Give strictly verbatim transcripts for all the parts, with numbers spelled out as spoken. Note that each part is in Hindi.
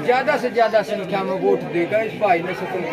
ज्यादा से ज्यादा संख्या में वोट देगा इस भाई ने सफल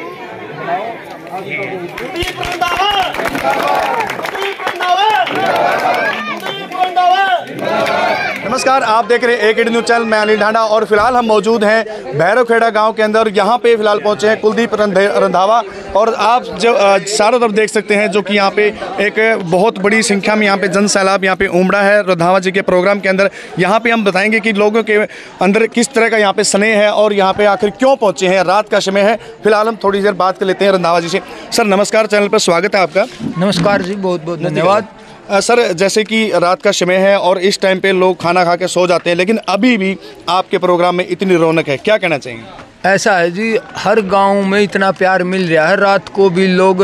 नमस्कार, आप देख रहे हैं एक न्यूज़ चैनल। मैं अनिल ढांडा और फिलहाल हम मौजूद हैं भैरवखेड़ा गांव के अंदर। यहाँ पे फिलहाल पहुंचे हैं कुलदीप रंधावा और आप जो चारों तरफ देख सकते हैं जो कि यहाँ पे एक बहुत बड़ी संख्या में यहाँ पे जन सैलाब यहाँ पे उमड़ा है रंधावा जी के प्रोग्राम के अंदर। यहाँ पे हम बताएंगे कि लोगों के अंदर किस तरह का यहाँ पे स्नेह है और यहाँ पे आखिर क्यों पहुँचे हैं। रात का समय है। फिलहाल हम थोड़ी देर बात कर लेते हैं रंधावा जी से। सर नमस्कार, चैनल पर स्वागत है आपका। नमस्कार जी, बहुत बहुत धन्यवाद। सर जैसे कि रात का समय है और इस टाइम पे लोग खाना खा के सो जाते हैं, लेकिन अभी भी आपके प्रोग्राम में इतनी रौनक है, क्या कहना चाहेंगे? ऐसा है जी, हर गांव में इतना प्यार मिल रहा है। रात को भी लोग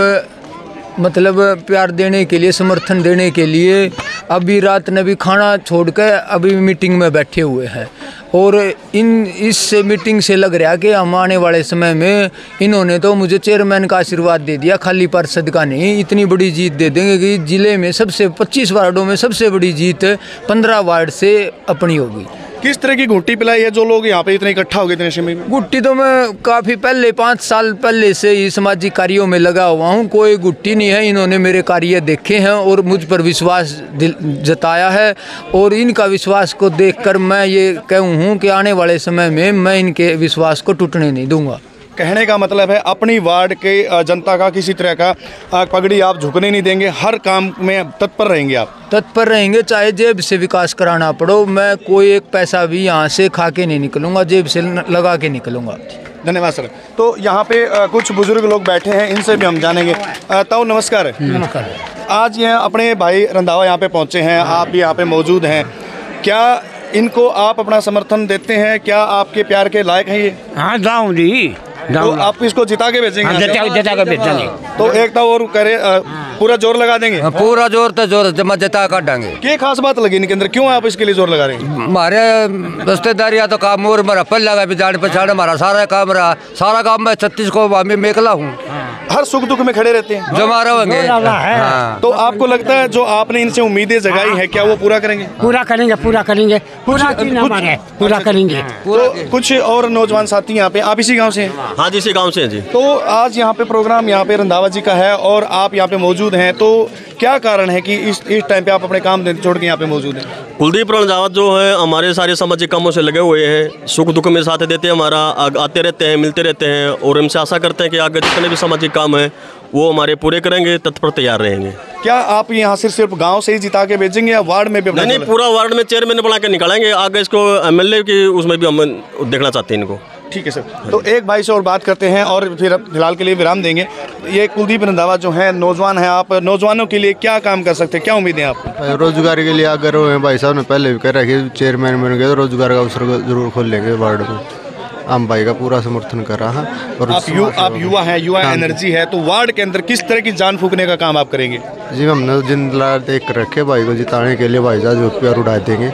मतलब प्यार देने के लिए, समर्थन देने के लिए अभी रात ने भी खाना छोड़ कर अभी मीटिंग में बैठे हुए हैं। और इन इस मीटिंग से लग रहा है कि हम आने वाले समय में इन्होंने तो मुझे चेयरमैन का आशीर्वाद दे दिया, खाली पार्षद का नहीं। इतनी बड़ी जीत दे देंगे कि जिले में सबसे पच्चीस वार्डों में सबसे बड़ी जीत पंद्रह वार्ड से अपनी होगी। किस तरह की गुट्टी पिलाई है जो लोग यहाँ पे इतने इकट्ठा हो गए इतने समय में? गुट्टी तो मैं काफ़ी पहले पाँच साल पहले से ही सामाजिक कार्यों में लगा हुआ हूँ। कोई गुट्टी नहीं है। इन्होंने मेरे कार्य देखे हैं और मुझ पर विश्वास जताया है और इनका विश्वास को देखकर मैं ये कहूँ हूँ कि आने वाले समय में मैं इनके विश्वास को टूटने नहीं दूंगा। कहने का मतलब है अपनी वार्ड के जनता का किसी तरह का पगड़ी आप झुकने नहीं देंगे, हर काम में तत्पर रहेंगे। आप तत्पर रहेंगे, चाहे जेब से विकास कराना पड़ो। मैं कोई एक पैसा भी यहाँ से खा के नहीं निकलूंगा, जेब से लगा के निकलूंगा। धन्यवाद सर। तो यहाँ पे कुछ बुजुर्ग लोग बैठे हैं, इनसे भी हम जानेंगे। ताऊ नमस्कार। नमस्कार। आज ये अपने भाई रंधावा यहाँ पे पहुँचे हैं, आप भी यहाँ पे मौजूद हैं। क्या इनको आप अपना समर्थन देते हैं? क्या आपके प्यार के लायक हैं ये? हाँ जाऊँ जी। तो आप इसको जिता के भेजेंगे? हाँ, जिता, जिता के भेजेंगे। तो एक तो और करे पूरा जोर लगा देंगे? पूरा जोर तो जोर जमा जिता कर देंगे। क्या खास बात लगी इनके अंदर, क्यों आप इसके लिए जोर लगा रहे हैं? हमारे रिश्तेदारियाँ तो काम और मेरा पल लगा भी जाने पछाड़ हमारा सारा काम रहा, सारा काम मैं छत्तीस को मैं मेकला हूँ। हर सुख दुख में खड़े रहते हैं, जमा रहेंगे। हाँ। तो आपको लगता है जो आपने इनसे उम्मीदें जगाई है क्या वो पूरा करेंगे? पूरा करेंगे, पूरा करेंगे, पूरा पूरा करेंगे। तो कुछ और नौजवान साथी यहाँ पे, आप इसी गाँव से हैं? हाँ जी, इसी गांव से हैं जी। तो आज यहाँ पे प्रोग्राम यहाँ पे रंधावा जी का है और आप यहाँ पे मौजूद हैं, तो क्या कारण है कि इस इस टाइम पे आप अपने काम छोड़ के यहाँ पे मौजूद हैं? कुलदीप रंधावा जो है हमारे सारे सामाजिक कामों से लगे हुए हैं, सुख दुख में साथ देते हैं, हमारा आते रहते हैं, मिलते रहते हैं और हमसे आशा करते हैं कि आगे जितने भी सामाजिक काम है वो हमारे पूरे करेंगे, तत्पर तैयार रहेंगे। क्या आप यहाँ से सिर्फ गांव से ही जिता के भेजेंगे या वार्ड में भी? नहीं नहीं, पूरा वार्ड में चेयरमैन बना के निकालेंगे। आगे इसको एमएलए की उसमें भी हम देखना चाहते हैं इनको। ठीक है सर। तो एक भाई से और बात करते हैं और फिर फिलहाल के लिए विराम देंगे। ये कुलदीप रंधावा जो है नौजवान है, आप नौजवानों के लिए क्या काम कर सकते हैं, क्या उम्मीदें हैं आपको? रोजगार के लिए अगर भाई साहब ने पहले भी कर रखी, चेयरमैन बन गए तो रोजगार का अवसर जरूर खोल लेंगे वार्ड में। हम भाई का पूरा समर्थन कर रहा है। और आप, यु, आप युवा हैं, युवा एनर्जी है, तो वार्ड के अंदर किस तरह की जान फूकने का काम आप करेंगे? जी हमने जिंदा देख कर रखे भाई को जिताने के लिए भाई साहब जो प्यार उड़ा देंगे।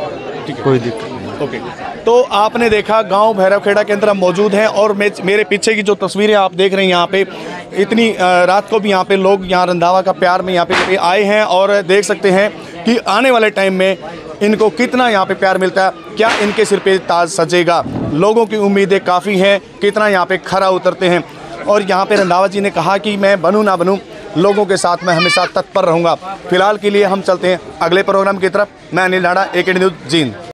कोई दिक्कत नहीं। ओके। तो आपने देखा गांव भैरवखेड़ा के अंदर हम मौजूद हैं और मेरे पीछे की जो तस्वीरें आप देख रहे हैं यहाँ पे, इतनी रात को भी यहाँ पे लोग यहाँ रंधावा का प्यार में यहाँ पे आए हैं और देख सकते हैं कि आने वाले टाइम में इनको कितना यहाँ पे प्यार मिलता है, क्या इनके सिर पे ताज सजेगा। लोगों की उम्मीदें काफ़ी हैं, कितना यहाँ पे खरा उतरते हैं। और यहाँ पे रंधावा जी ने कहा कि मैं बनूँ ना बनूँ, लोगों के साथ मैं हमेशा तत्पर रहूँगा। फिलहाल के लिए हम चलते हैं अगले प्रोग्राम की तरफ। मैं अनिल ढांडा, एक न्यूज़ जींद।